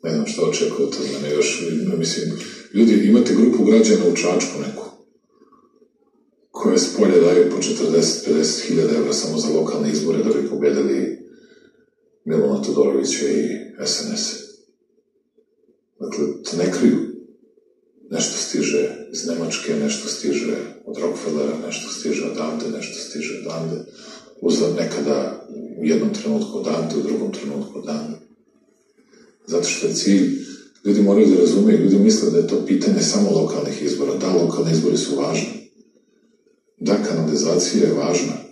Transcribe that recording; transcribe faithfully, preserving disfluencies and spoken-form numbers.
Ne znam šta očekujete od mene još. Mislim, ljudi, imate grupu građana u Čačku neku, koje s polja daju po četrdeset do pedeset hiljada evra samo za lokalne izbore da bi pobedili Milana Todorovića i es en es. Dakle, to ne kriju. Nešto stiže iz Nemačke, nešto stiže od Rockefellera, nešto stiže odande, nešto stiže odande. Uzad nekada u jednom trenutku odande, u drugom trenutku odande. Zato što je cilj, ljudi moraju da razumeju, ljudi misle da je to pitanje samo lokalnih izbora. Da, lokalni izbori su važni. Da, kanalizacija je važna.